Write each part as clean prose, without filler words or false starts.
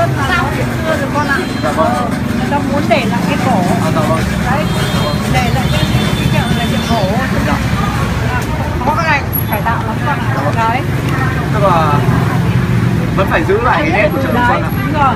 rất là chuyện xưa rồi con ạ. Dạ vâng. Người ta muốn để lại cái cổ. Dạ vâng. Đấy, để lại cái kiểu là chuyện cổ. Có cái này cải tạo lắm con ạ. Đấy. Tức là vẫn phải giữ lại cái nét của chợ Đồng Xuân ạ. Đúng rồi.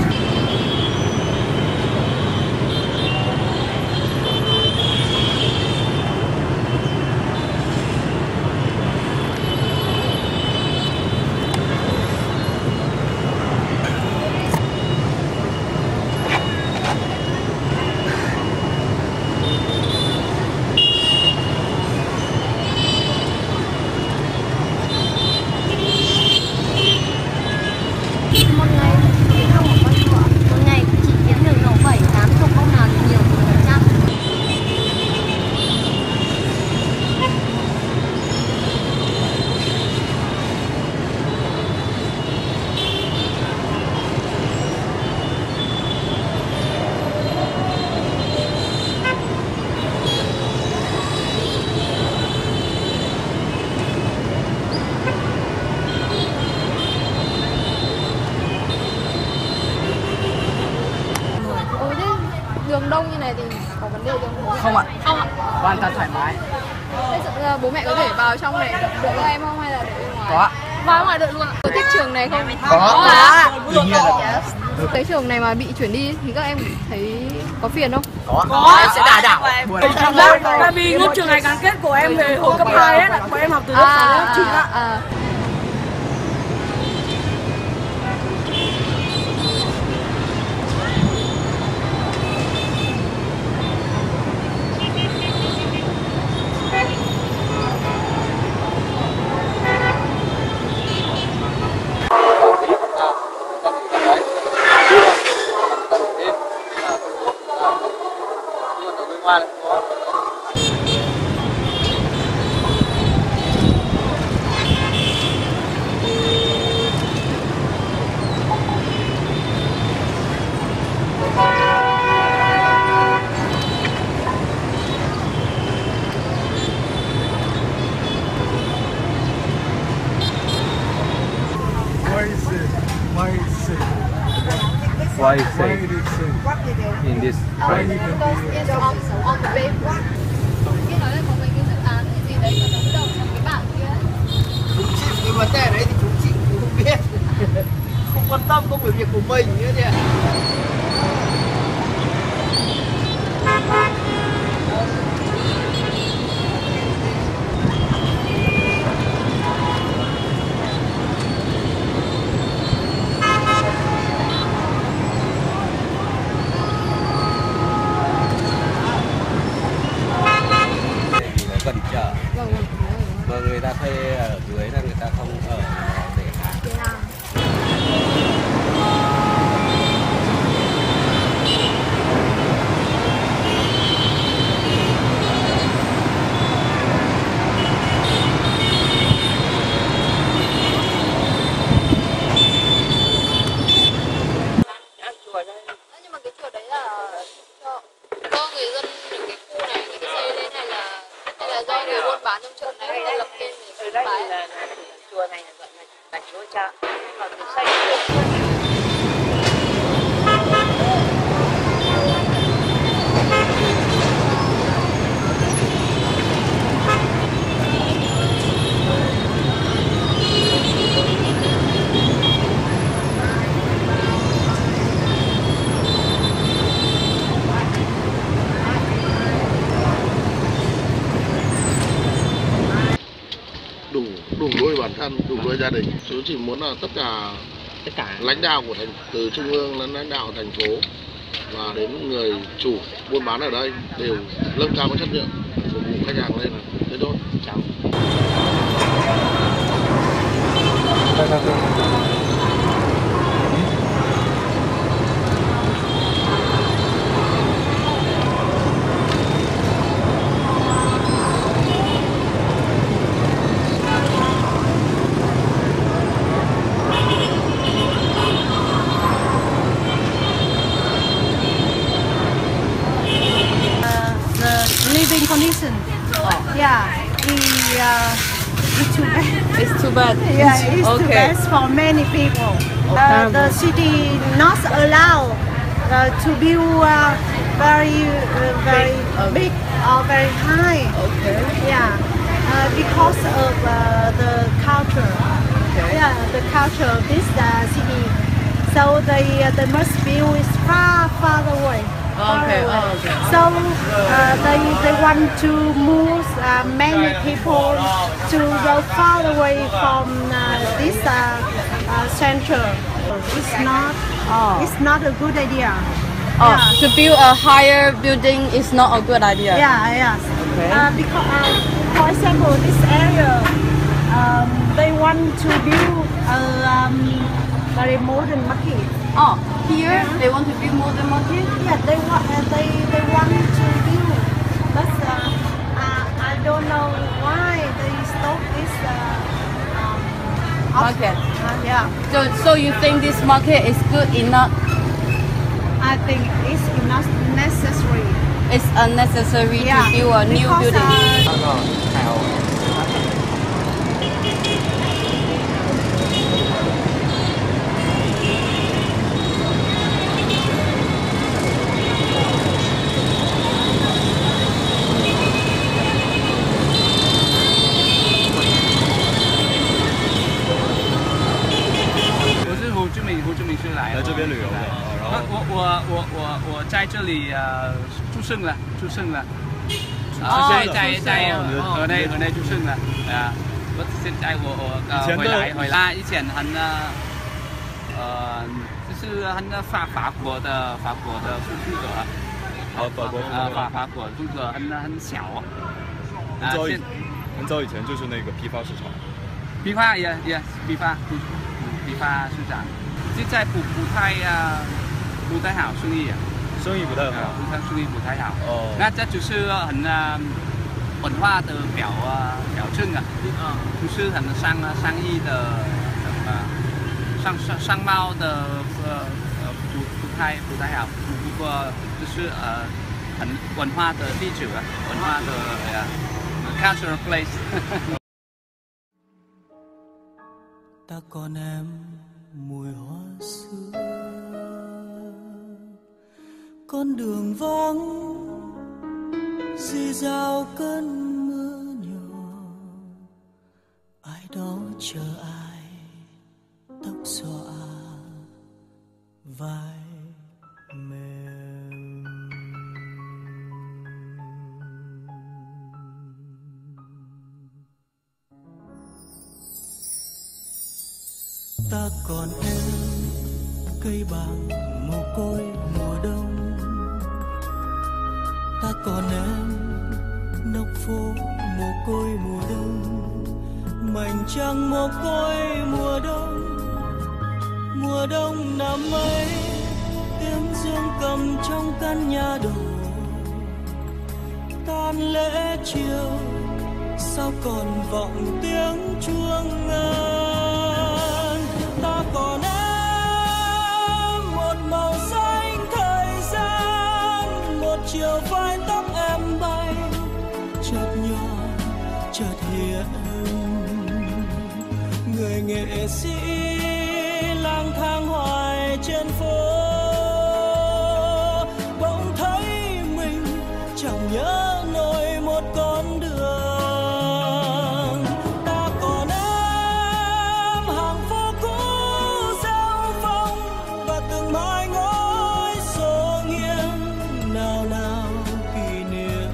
Đường đông như này thì có vấn đề gì không? Không ạ. Không ạ. Hoàn toàn thoải mái. Bây giờ bố mẹ có thể vào trong này đợi các em không hay là đợi bên ngoài? Có ạ. Vào ngoài đợi luôn ạ. Có thích trường này không? Có. Đương nhiên là Cái trường này mà bị chuyển đi thì các em thấy có phiền không? Có. Em sẽ đả đảo. Cảm giác tại vì ngôi trường này gắn kết của em về hồi cấp 2 ấy, bọn em học từ lớp 6 đến lớp 9 ạ. Why say in this train? Because it's on the paper. Nghe nói là có mấy cái dự án gì đấy mà nó đầu trong cái bảng kia. Chúng chịu cái vấn đề đấy thì chúng chịu cũng không biết. Không quan tâm công việc của mình nữa nhỉ. Gần chợ. Và người ta thuê ở dưới là người ta không ở để hàng. Nhưng mà cái chùa đấy là do người dân những cái khu này người ta xây lên hay là do người buôn bán trong chợ này người ta lập lên để Đây bán? là chùa này là gọi là chùa chợ. Còn từ xây đủ nuôi bản thân, đủ nuôi gia đình. Chú chỉ muốn là tất cả lãnh đạo của từ trung ương đến lãnh đạo thành phố và đến người chủ buôn bán ở đây đều nâng cao cái chất lượng phục vụ khách hàng lên là thế thôi. living condition. Yeah, it's too bad. It's too bad. Yeah, it's too Okay. bad for many people. The city not allowed to build very big or very high. Okay. Yeah, because of the culture. Okay. Yeah, the culture of this city. So the must build is far away. Okay. Okay. So they want to move many people to go far away from this center. It's not a good idea. Oh, to build a higher building is not a good idea. Yeah, yes. Okay. Because, for example, this area, they want to build a very modern market. Oh, here they want to build modern market. Yeah, they want to build, but I don't know why they stop this Market. Yeah, So you think this market is good enough? I think it's not necessary. It's unnecessary Yeah, to build a new because, building. 来这边旅游的，然后我在这里出生了，河内出生了啊。我现在我回来以前就是法国的住者，法国住者很小。 很早以前就是那个批发市场。 批发市场。现在不太好生意， 生意不太好， 生意不太好。 哦， 那这就是很文化的表征啊，就是很商业的商贸的不太好，不过就是很文化的地址啊，文化的cultural place 。 Ta còn em mùi hoa xưa, con đường vắng rì rào cơn mưa nhỏ, ai đó chờ ai tóc xõa vai mềm. Ta còn em cây bàng mồ côi mùa đông, ta còn em nóc phố mồ côi mùa đông, mảnh trăng mồ côi mùa đông năm ấy tiếng dương cầm trong căn nhà đổ, tan lễ chiều sao còn vọng tiếng chuông ngân. Ta còn em một màu xanh thời gian, một chiều vai tóc em bay chợt nhỏ chợt hiện, người nghệ sĩ lang thang hoài trên phố, bỗng thấy mình chẳng nhớ nổi một con đường. Ta còn em hàng phố cũ rêu phong và từng mái ngói xô nghiêng nào nào kỷ niệm.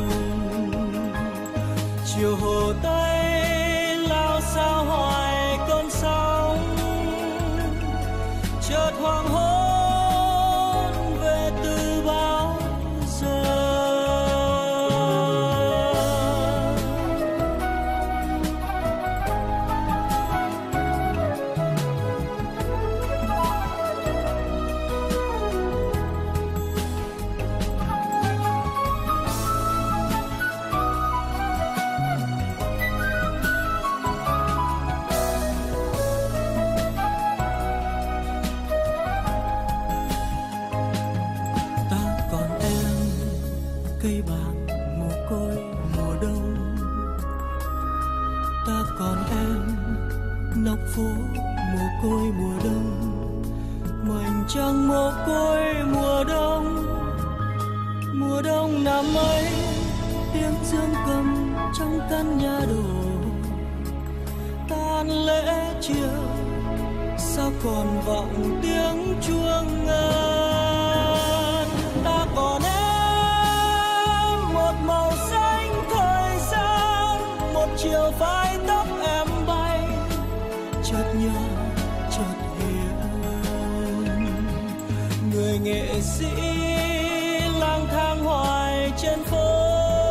Chiều hồ Tây lao sao hoài cơn sóng, chợt hoàng hôn về từ bao giờ. Cây bàng mồ côi mùa đông, ta còn em nóc phố mồ côi mùa đông, mảnh trăng mồ côi mùa đông. Mùa đông năm ấy tiếng dương cầm trong căn nhà đổ, tan lễ chiều sao còn vọng tiếng chuông ngân. Ta còn em một màu xanh thời gian, một chiều vai tóc em bay, chợt nhớ chợt hiểu người nghệ sĩ lang thang hoài trên phố,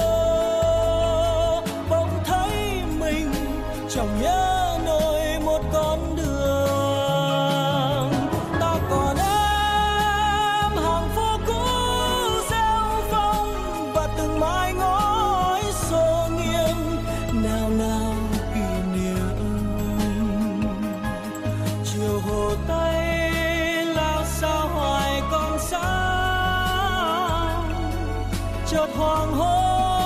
bỗng thấy mình chẳng nhớ nổi một con đường. Ta còn em hàng phố cũ rêu phong và từng mái ngói xô nghiêng, nào nào kỷ niệm. Chiều hồ Tây lao sao hoài còn sáng, chợt hoàng hôn